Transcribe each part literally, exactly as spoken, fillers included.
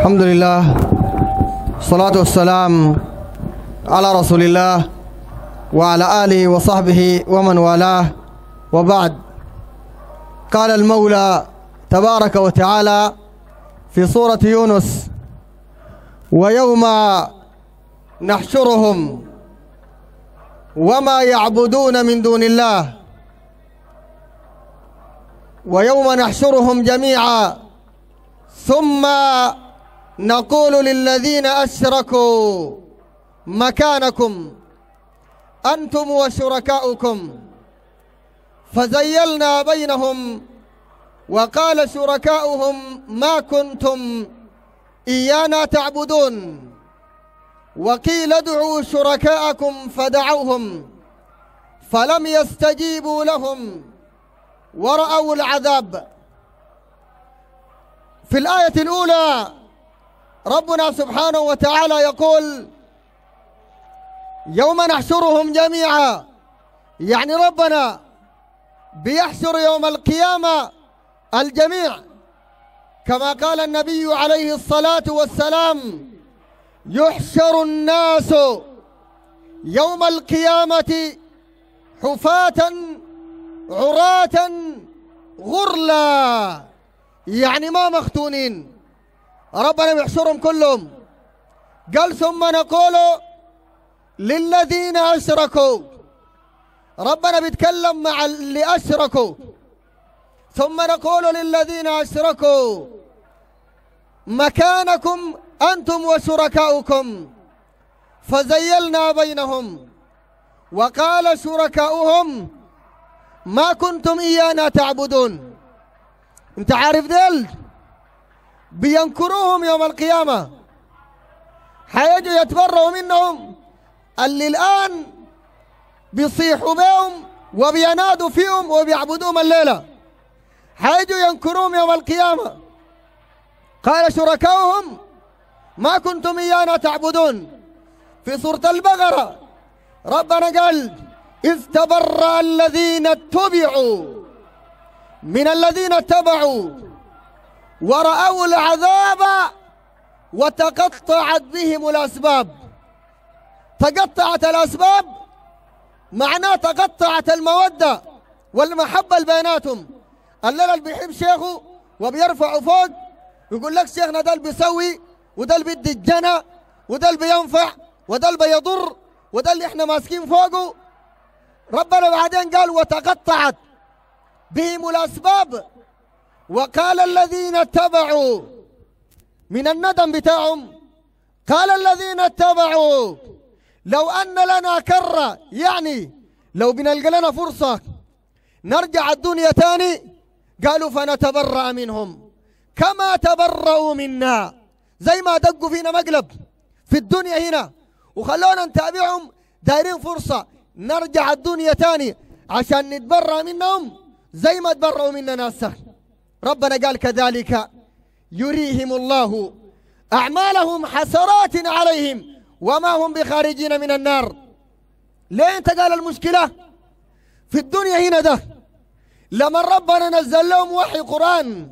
الحمد لله والصلاة والسلام على رسول الله وعلى آله وصحبه ومن والاه، وبعد. قال المولى تبارك وتعالى في سورة يونس: ويوم نحشرهم وما يعبدون من دون الله ويوم نحشرهم جميعا ثم نقول للذين أشركوا مكانكم أنتم وشركاؤكم فزيلنا بينهم وقال شركاؤهم ما كنتم إيانا تعبدون وقيل ادعوا شركاءكم فدعوهم فلم يستجيبوا لهم ورأوا العذاب. في الآية الأولى ربنا سبحانه وتعالى يقول: يوم نحشرهم جميعا، يعني ربنا بيحشر يوم القيامة الجميع، كما قال النبي عليه الصلاة والسلام: يحشر الناس يوم القيامة حفاة عراة غرلا، يعني ما مختونين. ربنا يحشرهم كلهم. قال: ثم نقول للذين أشركوا، ربنا بيتكلم مع اللي أشركوا، ثم نقول للذين أشركوا مكانكم أنتم وشركاؤكم فزيلنا بينهم وقال شركاؤهم ما كنتم إيانا تعبدون. انت عارف ديل بينكروهم يوم القيامة، حيجوا يتبرؤوا منهم اللي الآن بيصيحوا بهم وبينادوا فيهم وبيعبدوهم الليلة، حيجوا ينكروهم يوم القيامة. قال شركاؤهم ما كنتم إيانا تعبدون. في سورة البقرة ربنا قال: إذ تبرأ الذين اتبعوا من الذين اتبعوا ورأوا العذاب وتقطعت بهم الأسباب. تقطعت الأسباب معناه تقطعت المودة والمحبة بيناتهم. الليلة اللي بيحب شيخه وبيرفعه فوق يقول لك شيخنا ده اللي بيسوي وده اللي بيدي الجنة وده اللي بينفع وده اللي بيضر وده اللي احنا ماسكين فوقه. ربنا بعدين قال: وتقطعت بهم الأسباب وقال الذين اتبعوا من الندم بتاعهم، قال الذين اتبعوا لو أن لنا كرة، يعني لو بنلقى لنا فرصة نرجع الدنيا تاني، قالوا فنتبرأ منهم كما تبرأوا منا، زي ما دقوا فينا مقلب في الدنيا هنا وخلونا نتابعهم، دايرين فرصة نرجع الدنيا تاني عشان نتبرأ منهم زي ما تبرأوا منا ناس. ربنا قال: كذلك يريهم الله أعمالهم حسرات عليهم وما هم بخارجين من النار. ليه انت قال المشكلة في الدنيا هنا ده؟ لما ربنا نزل لهم وحي قرآن،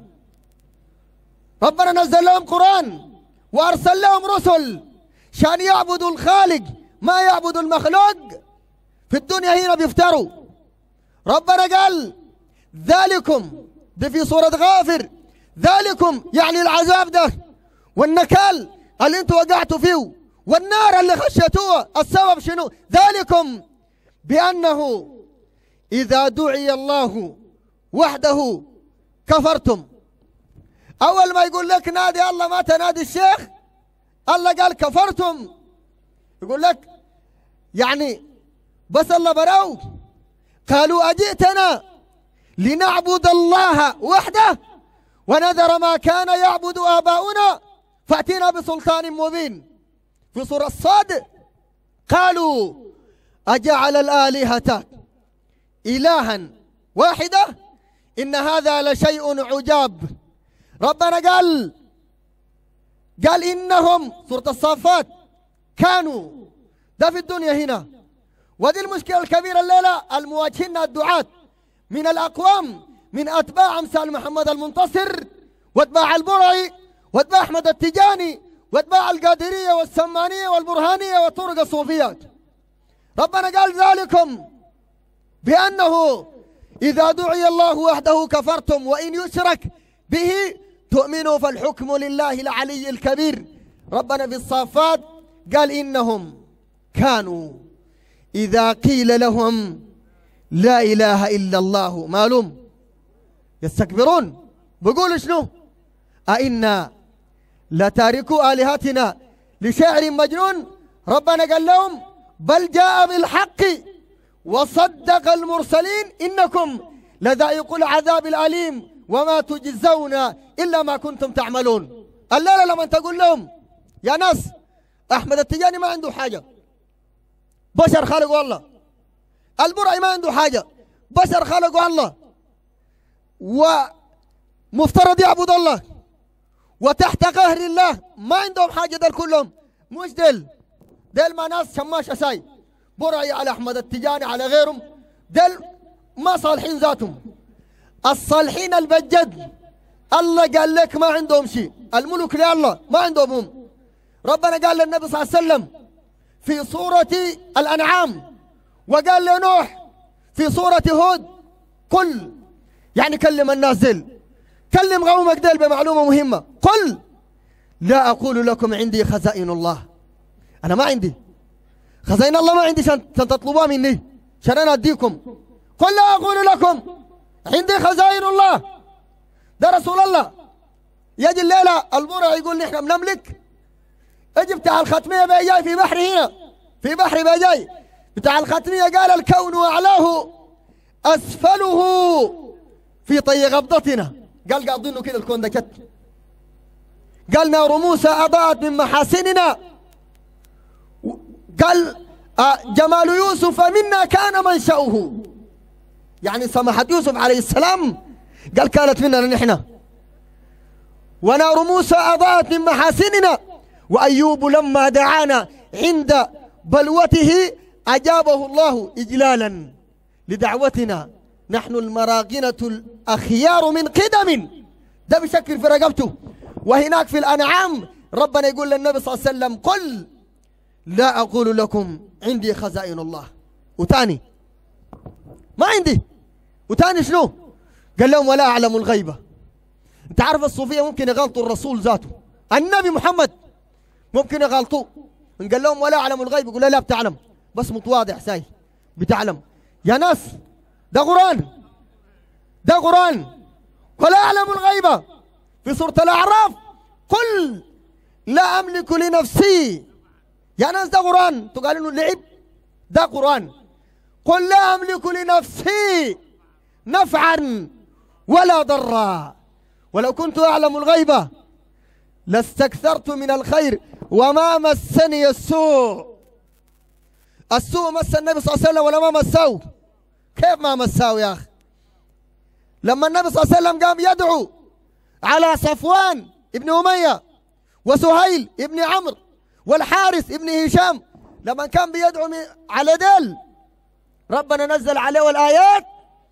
ربنا نزل لهم قرآن وأرسل لهم رسل شان يعبدوا الخالق ما يعبدوا المخلوق. في الدنيا هنا بيفتروا. ربنا قال: ذلكم، ده في سورة غافر، ذلكم يعني العذاب ده والنكال اللي انتوا وقعتوا فيه والنار اللي خشيتوها، السبب شنو؟ ذلكم بأنه إذا دعي الله وحده كفرتم. أول ما يقول لك نادي الله ما تنادي الشيخ، الله قال كفرتم. يقول لك يعني بس الله براو. قالوا أجئتنا لنعبد الله وحده ونذر ما كان يعبد آباؤنا فأتينا بسلطان مبين. في سورة الصاد قالوا أجعل الآلهة إلها واحدة إن هذا لشيء عجاب. ربنا قال قال إنهم، سورة الصافات، كانوا ده في الدنيا هنا. ودي المشكلة الكبيرة الليلة المواجهين الدعاة من الأقوام من أتباع أمثال محمد المنتصر واتباع البرعي واتباع أحمد التجاني واتباع القادرية والسمانية والبرهانية والطرق الصوفيات. ربنا قال ذلكم بأنه إذا دعي الله وحده كفرتم وإن يشرك به تؤمنوا فالحكم لله العلي الكبير. ربنا في الصافات قال إنهم كانوا إذا قيل لهم لا إله إلا الله مالهم يستكبرون. بقول شنو؟ أئنا لتاركوا آلهتنا لشاعر مجنون. ربنا قال لهم بل جاء بالحق وصدق المرسلين إنكم لذائقوا العذاب الأليم وما تجزون إلا ما كنتم تعملون. الليلة لما تقول لهم يا ناس أحمد التجاني ما عنده حاجة، بشر خلقوا الله. البرعي ما عنده حاجة، بشر خلقوا الله ومفترض يعبد الله وتحت قهر الله، ما عندهم حاجة. دل كلهم مش دل دل ما ناس شماش أساي، برعي على أحمد التجاني على غيرهم، دل ما صالحين ذاتهم. الصالحين البجد الله قال لك ما عندهم شيء، الملك لله ما عندهم هم. ربنا قال للنبي صلى الله عليه وسلم في سورة الأنعام، وقال لنوح في سورة هود قل، يعني كلم الناس دل، كلم قومك دل بمعلومة مهمة. قل لا أقول لكم عندي خزائن الله، أنا ما عندي خزائن الله، ما عندي عشان تطلبوها مني عشان أنا أديكم. قل لا أقول لكم عندي خزائن الله. ده رسول الله. يجي الليلة البرع يقول نحن بنملك، اجي بتاع الختمية بقى جاي في بحر هنا، في بحر بقى جاي بتاع الختمية قال الكون وأعلاه أسفله في طي قبضتنا. قال قاضينه كده الكون ده كت. قال نار موسى أضاءت من محاسننا. قال جمال يوسف منا كان منشأه، يعني سماحة يوسف عليه السلام قال كانت مننا نحن. ونار موسى أضاءت من محاسننا. وأيوب لما دعانا عند بلوته أجابه الله إجلالا لدعوتنا. نحن المراغنة الأخيار من قدم. ده بيشكل في رقبته. وهناك في الأنعام ربنا يقول للنبي صلى الله عليه وسلم قل لا أقول لكم عندي خزائن الله. وتاني ما عندي. وتاني شنو؟ قال لهم ولا أعلم الغيبة. أنت عارف الصوفية ممكن يغلطوا الرسول ذاته النبي محمد، ممكن يغلطوه. قال لهم ولا أعلم الغيب، يقول لا بتعلم، بس متواضع ساي بتعلم. يا ناس ده قرآن، ده قرآن. ولا أعلم الغيبة في سورة الأعراف قل لا أملك لنفسي. يا ناس ده قرآن، تقال إنه لعب، ده قرآن. قل لا أملك لنفسي نفعا ولا ضرا ولو كنت أعلم الغيبة لاستكثرت من الخير وما مسني السوء. السوء مس النبي صلى الله عليه وسلم ولا ما مساه؟ كيف ما مساه يا أخي؟ لما النبي صلى الله عليه وسلم قام يدعو على صفوان ابن أمية وسهيل ابن عمرو والحارث ابن هشام، لما كان بيدعو على ديل ربنا نزل عليه الآيات.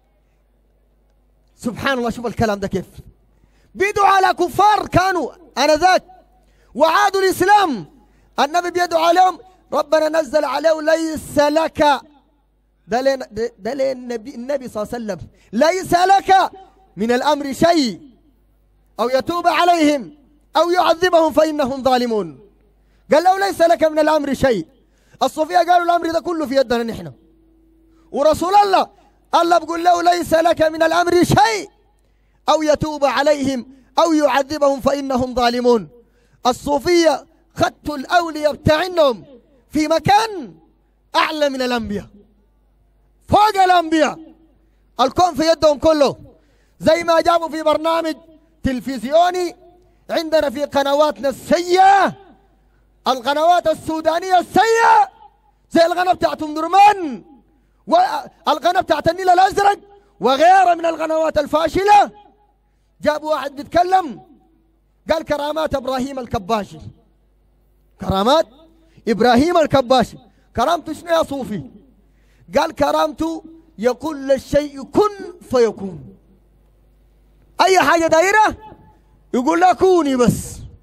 سبحان الله، شوف الكلام ده كيف بيدعو على كفار كانوا آنذاك وعادوا الإسلام. النبي بيدعو عليهم ربنا نزل عليه ليس لك، ده لين ده لين النبي النبي صلى الله عليه وسلم ليس لك من الأمر شيء أو يتوب عليهم أو يعذبهم فإنهم ظالمون. قال له ليس لك من الأمر شيء. الصوفية قالوا الأمر ده كله في يدنا نحن، ورسول الله الله بيقول له ليس لك من الأمر شيء أو يتوب عليهم أو يعذبهم فإنهم ظالمون. الصوفية خدتوا الأولياء بتاعنهم في مكان أعلى من الأنبياء، فوق الأنبياء. الكون في يدهم كله، زي ما جابوا في برنامج تلفزيوني عندنا في قنواتنا السيئة، القنوات السودانية السيئة، زي القناة بتاعت أم درمان والقناة بتاعت النيل الأزرق وغيرها من القنوات الفاشلة. جابوا واحد بيتكلم قال كرامات إبراهيم الكباشي، كرامات إبراهيم الكباشي. كرامته شنو يا صوفي؟ قال كرامته يقول للشيء كن فيكون. أي حاجة دايرة يقول لها كوني بس،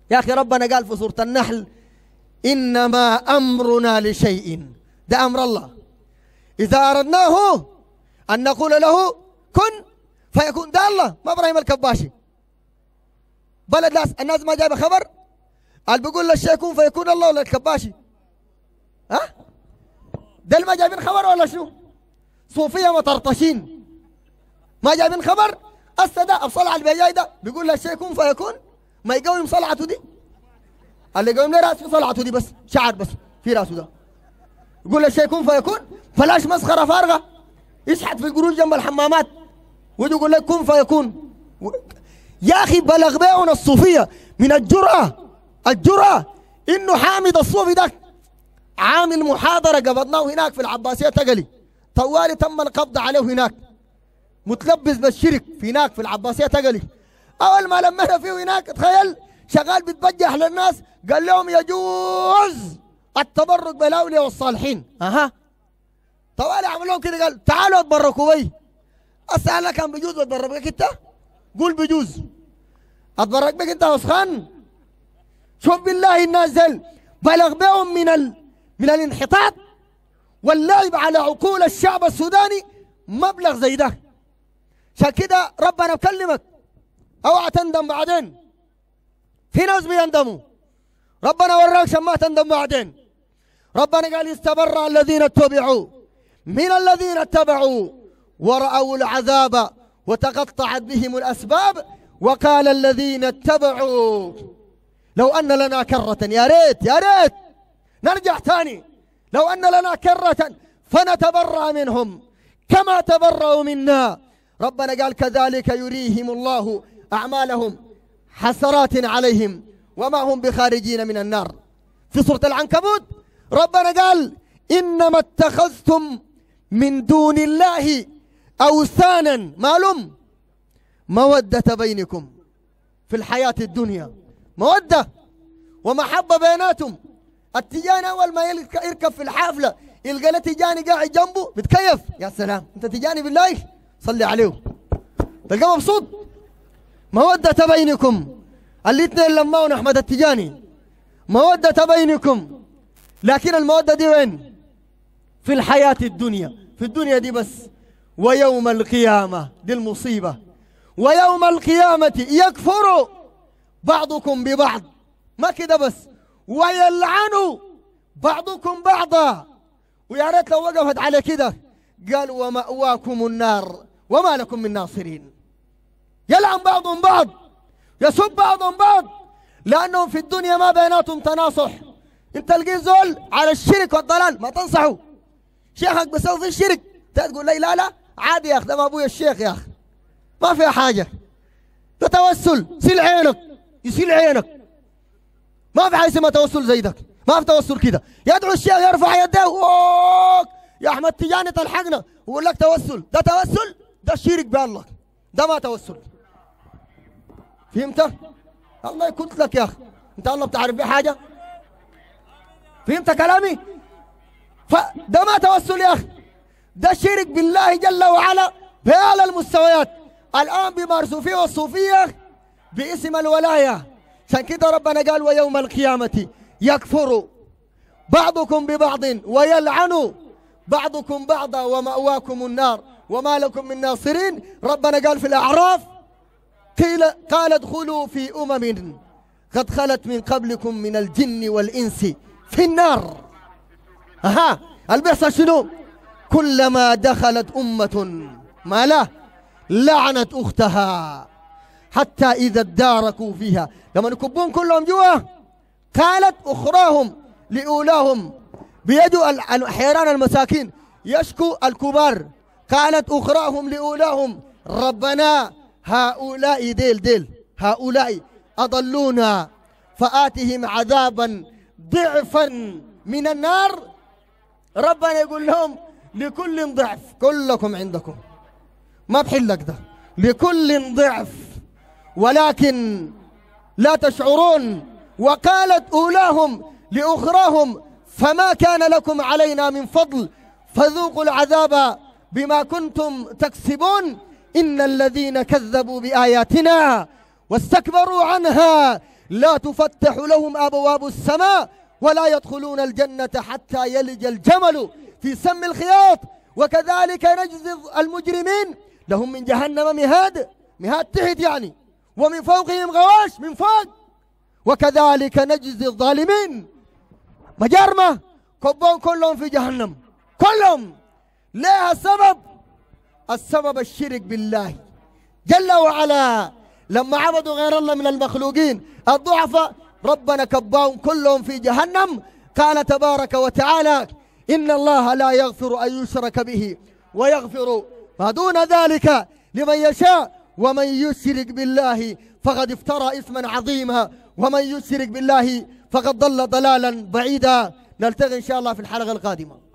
يا أخي ربنا قال في سورة النحل إنما أمرنا لشيء، ده أمر الله إذا أردناه أن نقول له كن فيكون. ده الله، ما إبراهيم الكباشي. بلد ناس الناس ما جايبه خبر قال بيقول للشيء كن فيكون الله ولا الكباشي؟ ها؟ ده اللي ما جايبين خبر ولا شنو؟ صوفية مطرطشين ما جايبين خبر. هسه ده الصلعة اللي بيجاي ده بيقول للشيء كن فيكون، ما يقوم صلعته دي اللي يقوم له راس في صلعته دي بس شعر بس في راسه ده يقول للشيء كن فيكون. فلاش مسخرة فارغة يشحت في القروش جنب الحمامات ويجي يقول لك كن فيكون. يا أخي بلغ بيعنا الصوفية من الجرأة، الجرأة إنه حامد الصوفي ده عامل محاضرة قبضناه هناك في العباسية تقلي، طوالي تم القبض عليه هناك متلبس بالشرك في هناك في العباسية تقلي. أول ما لمنا فيه هناك تخيل شغال بيتبجح للناس قال لهم يجوز التبرك بالأولياء والصالحين. أها طوالي عمل لهم كده قال تعالوا اتبركوا بي. أسأل كان بيجوز اتبرك بك أنت؟ قول بيجوز اتبرك بك أنت وسخان. شوف بالله الناس دل بلغ بهم من ال... من الانحطاط واللعب على عقول الشعب السوداني مبلغ زي ده. عشان كده ربنا بكلمك اوعى تندم بعدين. في ناس بيندموا ربنا وراك عشان ما تندم بعدين. ربنا قال استبرأ الذين اتبعوا من الذين اتبعوا ورأوا العذاب وتقطعت بهم الأسباب وقال الذين اتبعوا لو أن لنا كرة، يا ريت يا ريت نرجع ثاني، لو أن لنا كرة فنتبرأ منهم كما تبرأوا منا. ربنا قال كذلك يريهم الله أعمالهم حسرات عليهم وما هم بخارجين من النار. في سورة العنكبوت ربنا قال إنما اتخذتم من دون الله أوثانا معلوم مودة بينكم في الحياة الدنيا، مودة ومحبة بيناتهم. التجاني أول ما يركب في الحافلة يلقى له تجاني قاعد جنبه بتكيف، يا سلام أنت تجاني بالله صلي عليه تلقاه مبسوط. مودة بينكم الاثنين لماون أحمد التجاني مودة بينكم، لكن المودة دي وين؟ في الحياة الدنيا، في الدنيا دي بس. ويوم القيامة دي المصيبة، ويوم القيامة يكفر بعضكم ببعض، ما كده بس، ويلعنوا بعضكم بعضا. ويا ريت لو وقفت على كده قال ومأواكم النار وما لكم من ناصرين. يلعن بعضهم بعض، يسب بعضهم بعض، لأنهم في الدنيا ما بيناتهم تناصح. انت تلقي زول على الشرك والضلال ما تنصحه، شيخك بيسوي في الشرك تقول لي لا لا عادي يا اخي ده ما ابويا الشيخ يا اخي ما فيها حاجه، ده توسل سيل عينك يسيل عينك، ما في حاجه اسمها توسل زي ده، ما في توسل كده. يدعو الشيخ يرفع يده يا احمد تجاني تلحقنا ويقول لك توسل، ده توسل؟ ده الشرك بالله، ده ما توسل. فهمت؟ الله يكون لك يا اخي، انت الله بتعرف بيه حاجه؟ فهمت كلامي؟ فده ما توسل يا اخي، ده شرك بالله جل وعلا بأعلى المستويات. الآن بيمارسوا فيه الصوفية باسم الولاية. عشان كده ربنا قال ويوم القيامة يكفر بعضكم ببعض ويلعن بعضكم بعضا ومأواكم النار وما لكم من ناصرين. ربنا قال في الأعراف قيل قال ادخلوا في أمم قد خلت من قبلكم من الجن والإنس في النار. أها البحث شنو؟ كلما دخلت أمة ما لا لعنت أختها حتى إذا اداركوا فيها، لما يكبون كلهم جوا قالت أخراهم لأولاهم بيجوا الحيران المساكين يشكوا الكبار، قالت أخراهم لأولاهم ربنا هؤلاء ديل ديل هؤلاء أضلونا فآتهم عذابا ضعفا من النار. ربنا يقول لهم لكل ضعف، كلكم عندكم ما بحلك ده، لكل ضعف ولكن لا تشعرون. وقالت أولاهم لأخراهم فما كان لكم علينا من فضل فذوقوا العذاب بما كنتم تكسبون إن الذين كذبوا بآياتنا واستكبروا عنها لا تفتح لهم أبواب السماء ولا يدخلون الجنة حتى يلج الجمل في سم الخياط. وكذلك نجزي المجرمين لهم من جهنم مهاد، مهاد تحت يعني، ومن فوقهم غواش من فوق. وكذلك نجزي الظالمين مجرمة كبون كلهم في جهنم كلهم. ليه السبب؟ السبب الشرك بالله جل وعلا. لما عبدوا غير الله من المخلوقين الضعفاء ربنا كباهم كلهم في جهنم. قال تبارك وتعالى إن الله لا يغفر أن يشرك به ويغفر ما دون ذلك لمن يشاء ومن يشرك بالله فقد افترى إثما عظيما ومن يشرك بالله فقد ضل ضلالا بعيدا. نلتقي إن شاء الله في الحلقة القادمة.